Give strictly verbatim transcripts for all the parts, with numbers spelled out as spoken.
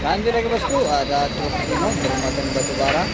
Lanjut lagi bosku, ada truk Hino bermuatan batu bara.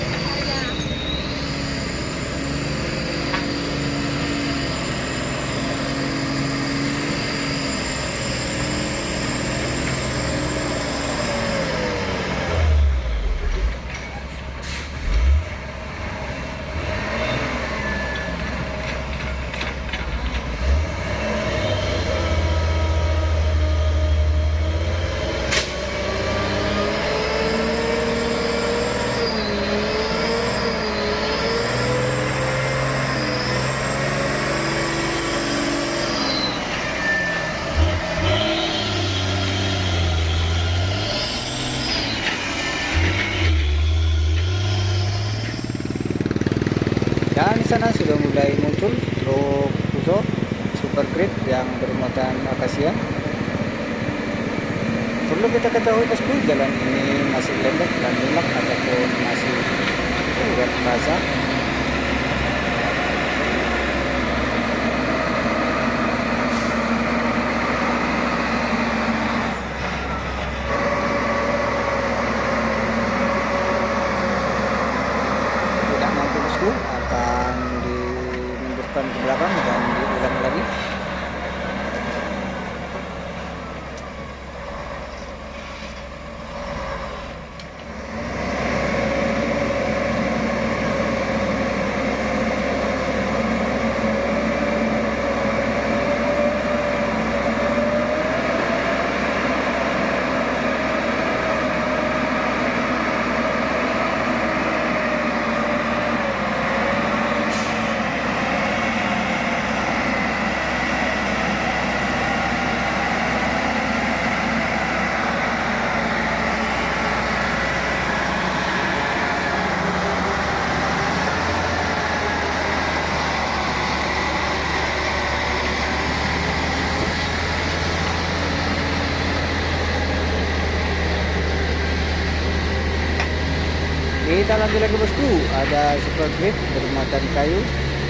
Dan di sana sudah mulai muncul truk Fuso Super Grade yang bermuatan akasia. Perlu kita ketahui bosku, jalan ini masih lembek dan lunak ataupun masih kurang basah. Tidak mampu bosku, akan dimundurkan ke belakang dan diulang lagi. Kita lanjut lagi bosku, ada Super Grade bermuatan kayu.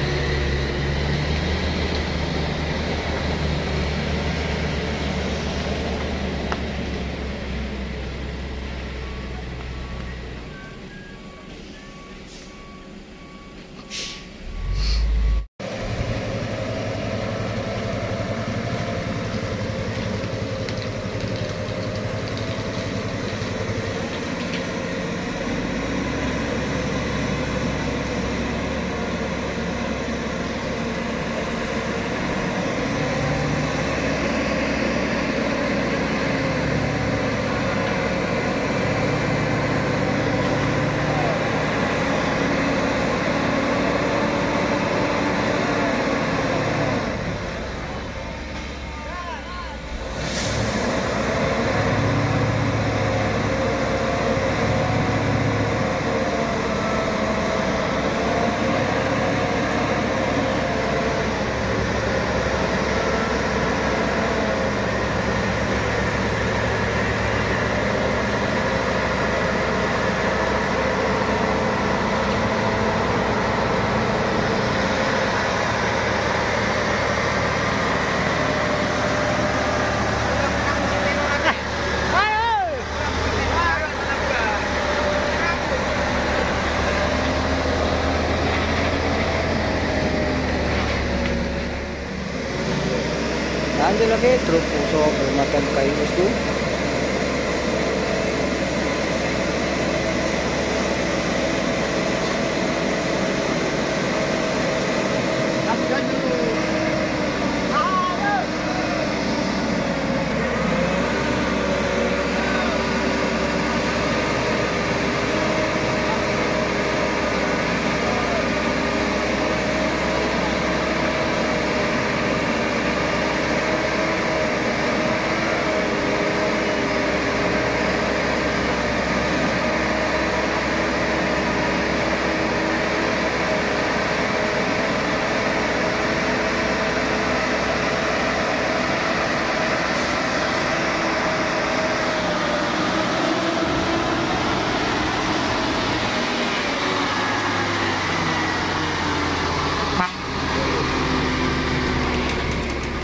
Lanjut lagi truk Fuso bermuatan kayu bosku.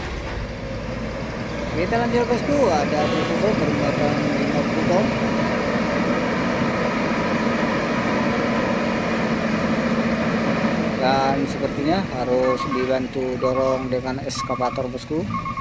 Kita lanjut bosku, ada truk Fuso bermuatan lima puluh ton. dan sepertinya harus dibantu dorong dengan eskavator bosku.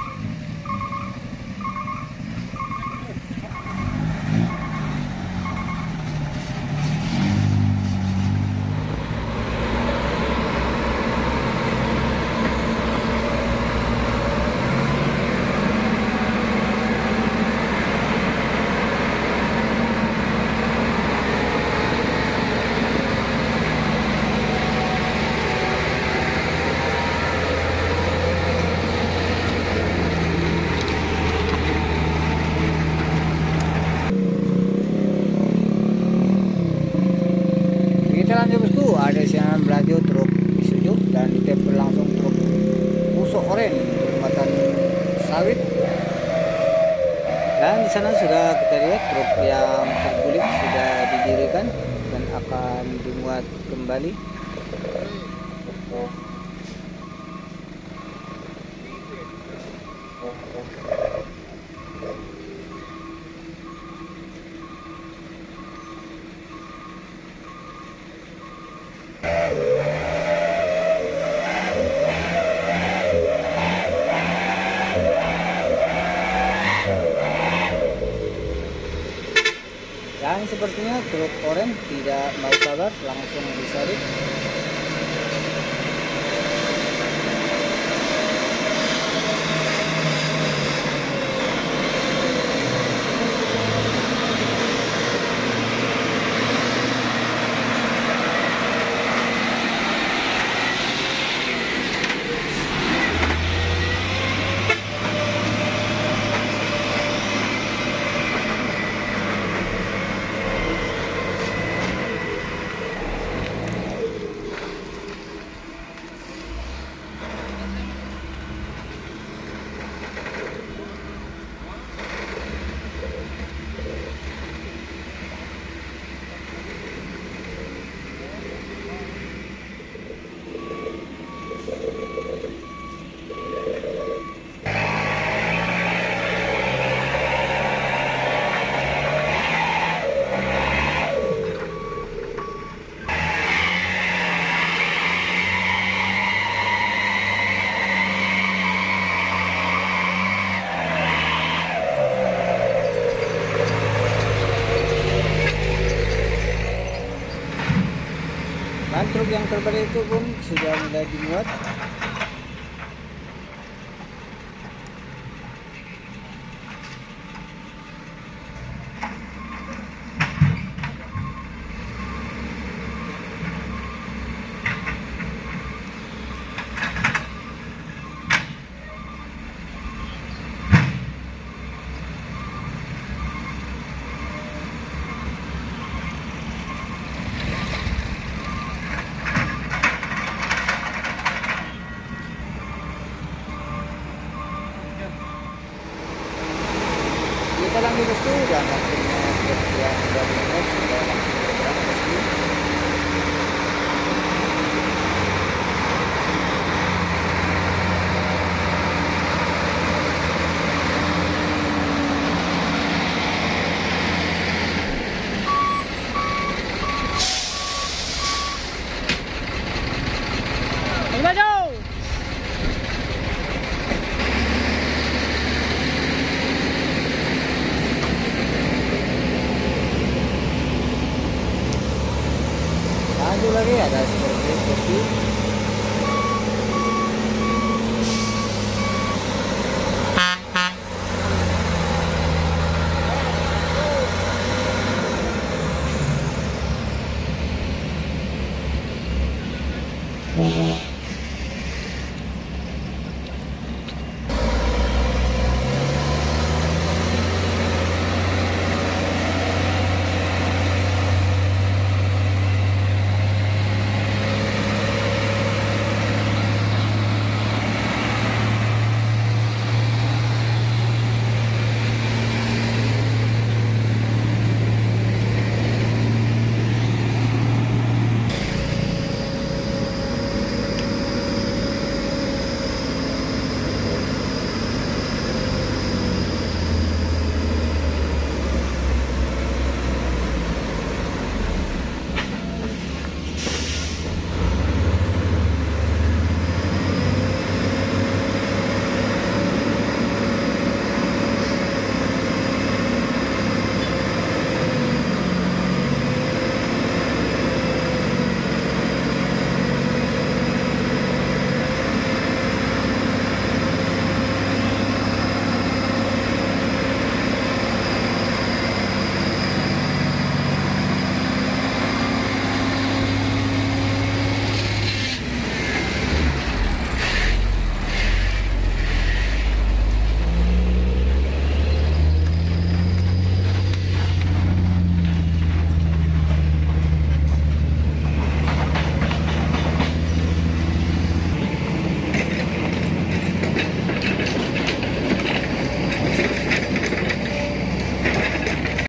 Kita lanjut bosku, ada siaran belaju truk Isuzu dan ditempel langsung truk Fuso Oren bermuatan sawit. Dan di sana sudah kita lihat truk yang terguling sudah didirikan dan akan dimuat kembali. Dan sepertinya truk oren tidak mau sabar, langsung disalip. Dan truk yang terbalik itu pun sudah mulai dimuat. Kita lanjut bosku, dan akhirnya truk yang dari Renault sudah langsung bergerak bosku.